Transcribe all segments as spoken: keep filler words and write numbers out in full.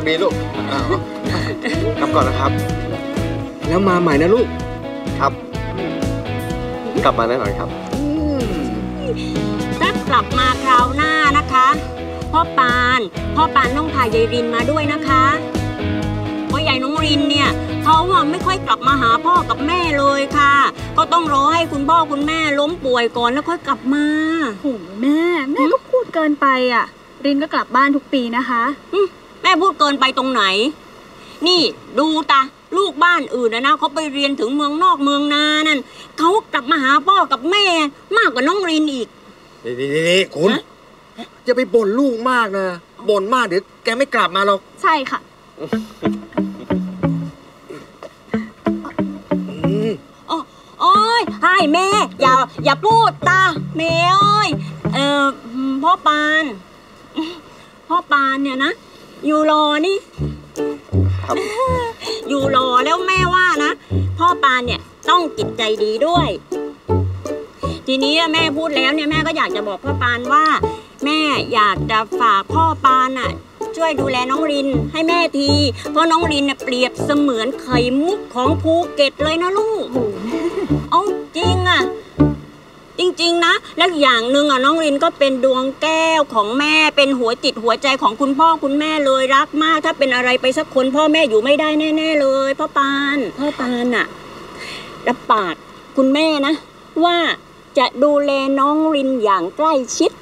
ดีลูกกลับก่อนนะครับแล้วมาใหม่นะลูกครับกลับมาแน่นอนครับถ้ากลับมาคราวหน้านะคะพ่อปานพ่อปานต้องพายายรินมาด้วยนะคะเพราะยายน้องรินเนี่ยเขาว่าไม่ค่อยกลับมาหาพ่อกับแม่เลยค่ะก็ต้องรอให้คุณพ่อคุณแม่ล้มป่วยก่อนแล้วค่อยกลับมาโหแม่แม่ก็พูดเกินไปอ่ะรินก็กลับบ้านทุกปีนะคะแม่พูดเกินไปตรงไหนนี่ดูตาลูกบ้านอื่นนะนะเขาไปเรียนถึงเมืองนอกเมืองนานั่นเขากลับมาหาพ่อกับแม่มากกว่าน้องรินอีกนี่ๆคุณจะไปบ่นลูกมากนะบ่นมากเดี๋ยวแกไม่กลับมาหรอกใช่ค่ะโอ้ยให้แม่อย่าอย่าพูดตาแม่เอ้ยเอ่อพ่อปานพ่อปานเนี่ยนะอยู่รอนี่อยู่รอแล้วแม่ว่านะพ่อปานเนี่ยต้องจิตใจดีด้วยทีนี้แม่พูดแล้วเนี่ยแม่ก็อยากจะบอกพ่อปานว่าแม่อยากจะฝากพ่อปานอ่ะช่วยดูแลน้องรินให้แม่ทีเพราะน้องรินเนี่ยเปรียบเสมือนไข่มุกของภูเก็ตเลยนะลูกเอ้าจริงอ่ะจริงๆนะแล้วอย่างหนึ่งอ่ะน้องรินก็เป็นดวงแก้วของแม่เป็นหัวจิตหัวใจของคุณพ่อคุณแม่เลยรักมากถ้าเป็นอะไรไปสักคนพ่อแม่อยู่ไม่ได้แน่ๆเลยพ่อปานพ่อปานอ่ะรับปากคุณแม่นะว่าจะดูแลน้องรินอย่างใกล้ชิด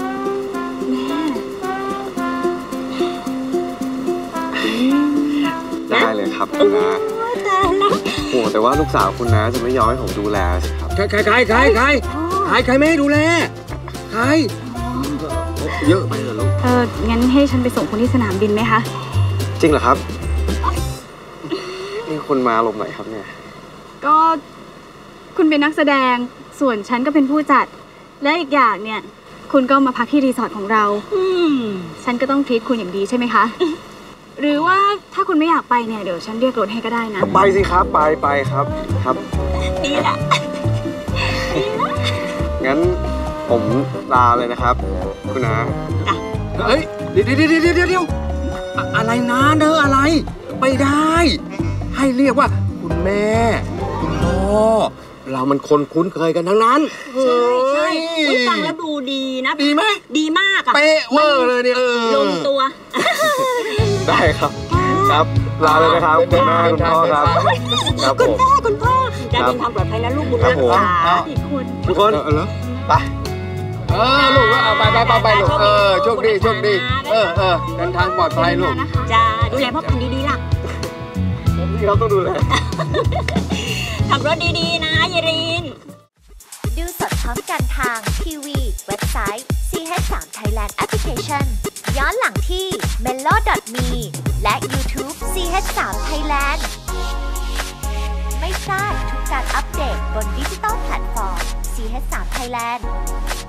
ได้เลยครับคุณน้าโอ้แต่ว่าลูกสาวคุณน้าจะไม่ยอมให้ผมดูแลสิครับใครใครใครใครใครใครใครไม่ให้ดูแลใครเยอะไปเหรอลูกเอองั้นให้ฉันไปส่งคุณที่สนามบินไหมคะจริงเหรอครับนี่คุณมาลงไหนครับเนี่ยก็คุณเป็นนักแสดงส่วนฉันก็เป็นผู้จัดและอีกอย่างเนี่ยคุณก็มาพักที่รีสอร์ทของเราฉันก็ต้องทรีตคุณอย่างดีใช่ไหมคะหรือว่าถ้าคุณไม่อยากไปเนี่ยเดี๋ยวฉันเรียกรถให้ก็ได้นะไปสิครับไปไปครับครับดีละงั้นผมลาเลยนะครับคุณน้าเฮ้ยเดี๋ยวเดี๋ยวเดี๋ยวเดี๋ยวอะไรนะเนอะอะไรไม่ได้ให้เรียกว่าคุณแม่คุณพ่อเรามันคนคุ้นเคยกันทั้งนั้นใช่ใช่ฟังแล้วดูดีนะดีไหมดีมากอะเป๊ะเวอร์เลยเนี่ยลงตัวได้ครับครับลาเลยนะครับคุณแม่คุณพ่อครับคุณแม่คุณพ่อจะเดินทางปลอดภัยนะลูกบุญรักษาทุกคนเออไปเออลูกเอาไปไปไปไปลูกเออโชคดีโชคดีเออเออเดินทางปลอดภัยลูกจ้าดูแลพ่อพันดีๆล่ะพี่เขาต้องดูแลขับรถดีๆนะยายรินดูสดพร้อมกันทางทีวีเว็บไซต์ ซี เอช ทรี Thailand Application ย้อนหลังที่ เมโล ดอท มี และ YouTube ซี เอช ทรี Thailand ไม่พลาดทุกการอัปเดตบนดิจิตอลแพลตฟอร์ม ซี เอช ทรี Thailand